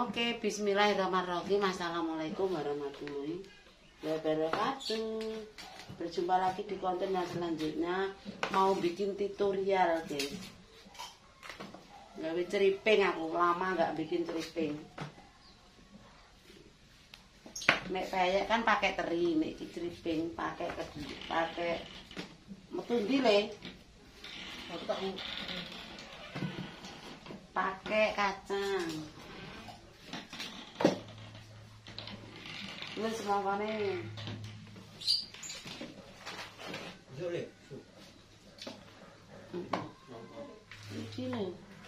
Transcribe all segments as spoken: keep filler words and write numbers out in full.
Oke, bismillahirrahmanirrahim. Assalamualaikum warahmatullahi wabarakatuh. Berjumpa lagi di konten yang selanjutnya. Mau bikin tutorial, guys. Gawe ceriping aku, lama nggak bikin ceriping. Nek peyek kan pakai teri, nek ceriping pakai pakai metundi le. Pakai kacang. Ini semuanya. Ini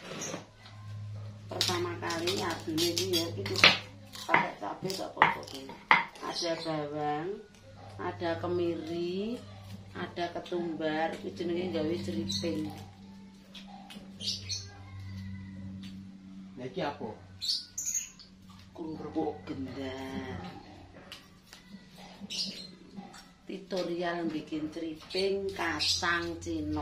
pertama kali adune iki ya gitu. Pakai cabai gak potong. Ada bawang, ada kemiri, ada ketumbar, iki jenenge gawe ceriping. Nah iki apa? Kerupuk gendang. Tutorial bikin ceriping kacang Cina.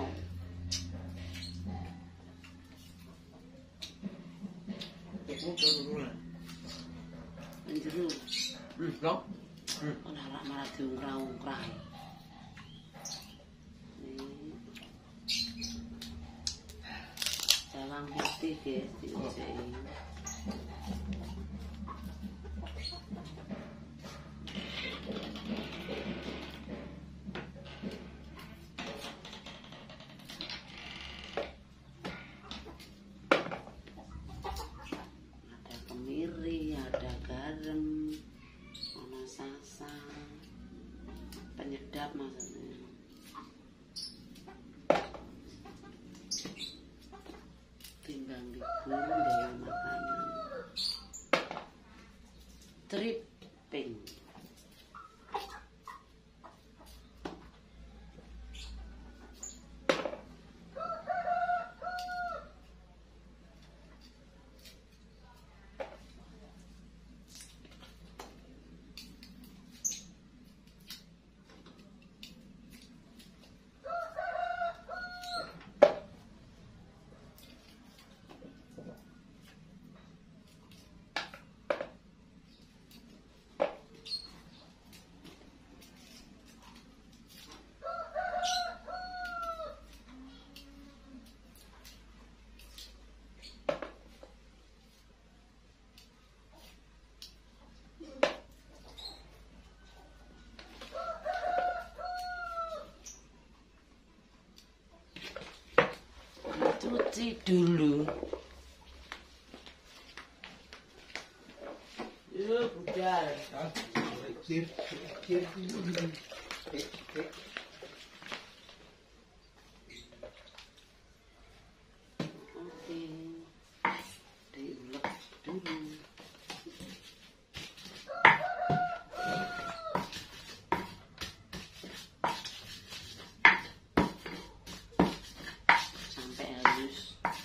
Njero. Hmm, no. Hmm. Ora ora malah diungkrah-ungkrah. Bawang putih guys, diusik. Ada kemiri, ada garam, ada sasang, penyedap maksudnya. Timbang digulung dari makanan. Ceriping. Cuci dulu. Ya, budal. Kir, kir. Oke. Diulek dulu. Sampai halus.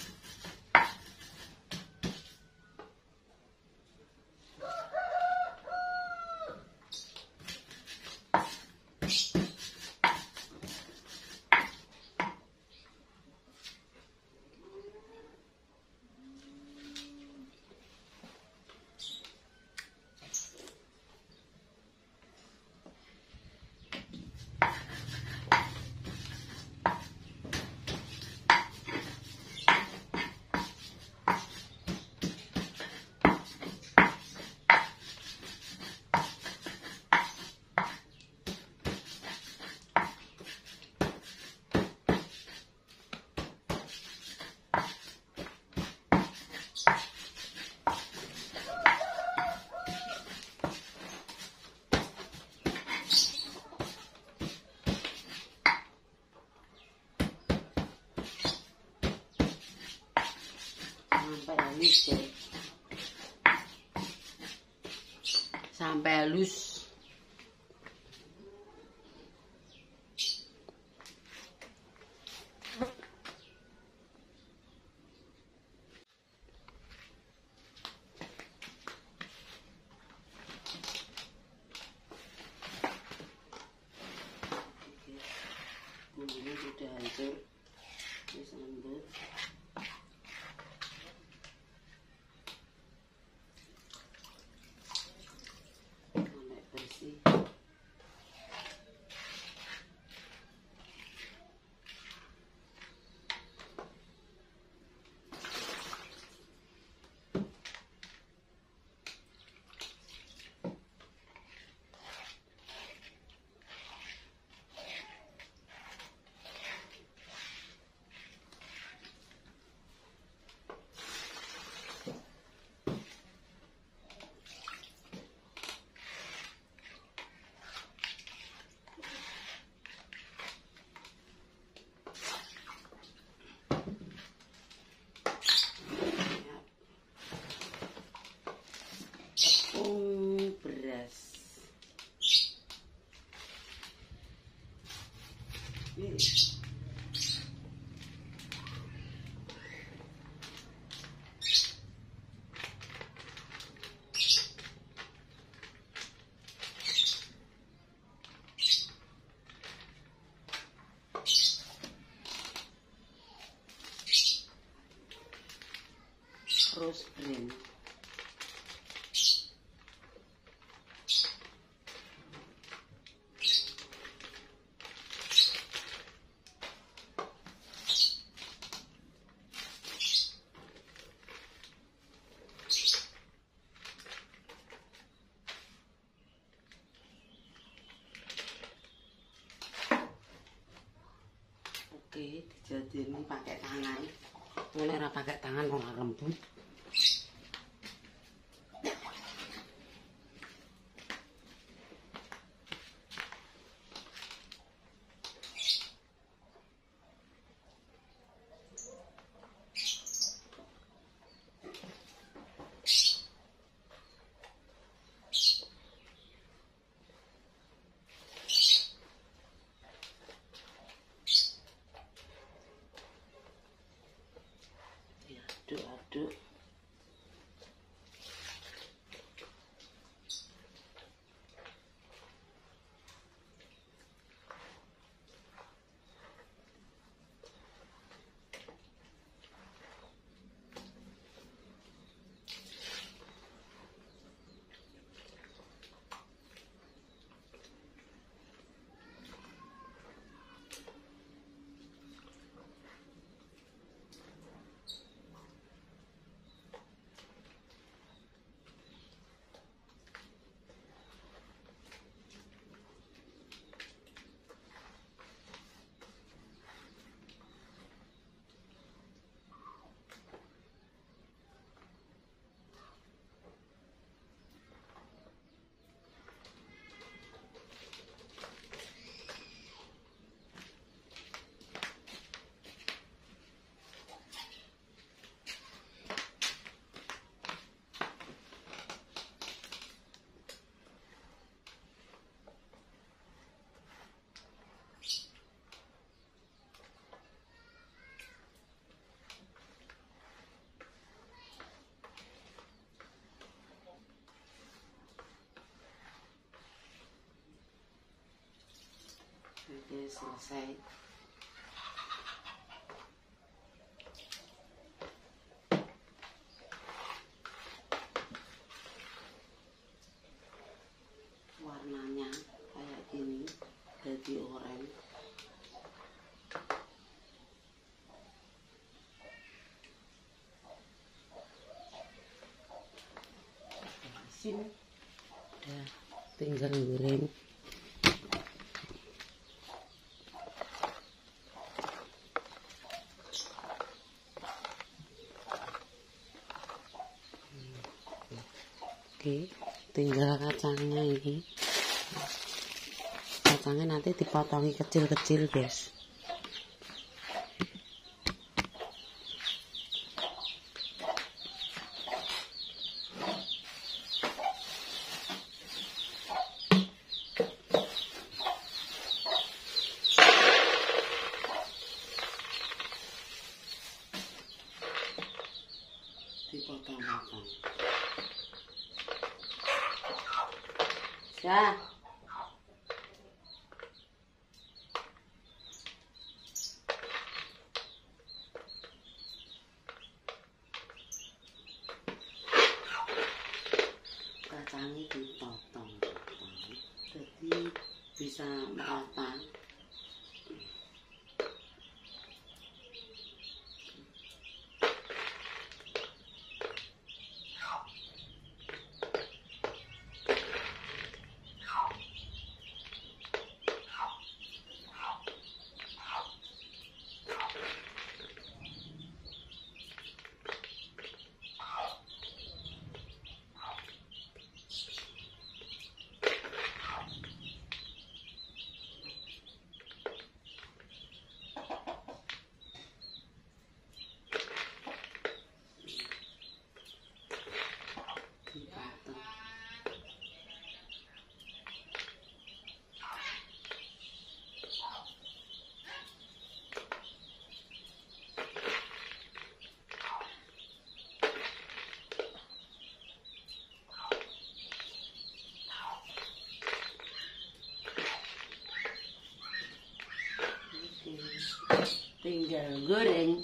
Sampai halus ya. Sampai halus. Bumbunya sudah hancur. Ini sambal. Rose green. Oke, dijadiin pakai tangan. Mulai ora pakai tangan ora lembut. Aduk-aduk. Oke, selesai. Warnanya kayak gini, jadi oranye. Sini udah tinggal goreng. Oke, tinggal kacangnya ini. Kacangnya nanti dipotongi kecil-kecil, guys. Dipotong-potong. Ya. Kacangnya dipotong-potong, jadi bisa merata. tinggal goreng.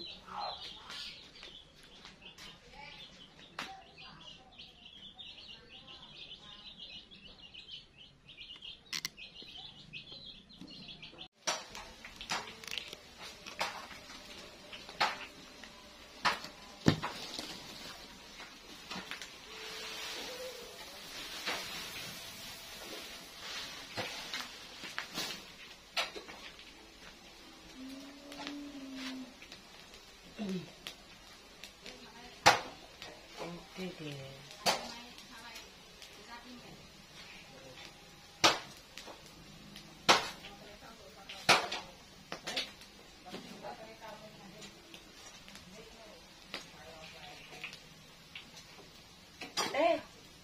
Oke deh. Eh.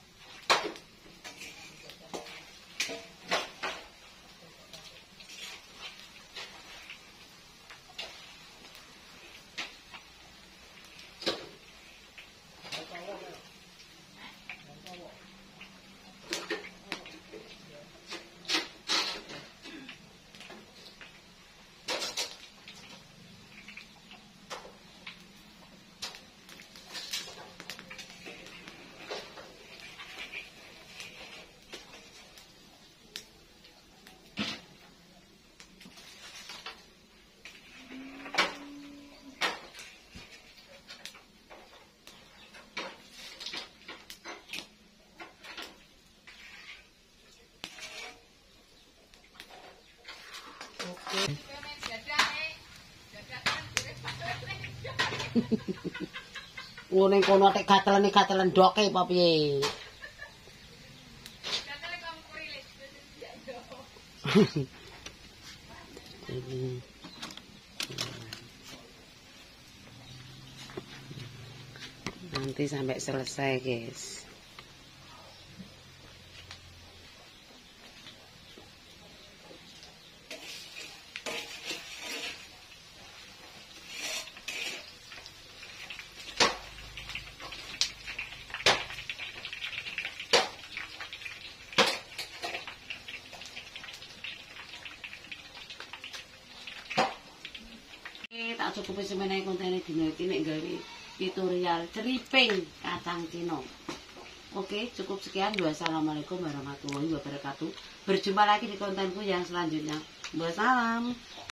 Ngene kono tek gatelane gatelen doke apa piye? Nanti sampai selesai, guys. Tak cukupi semenahe kontene dina iki nek gawe tutorial ceriping kacang kino. Oke, cukup sekian. Wassalamualaikum warahmatullahi wabarakatuh. Berjumpa lagi di kontenku yang selanjutnya. Wassalam.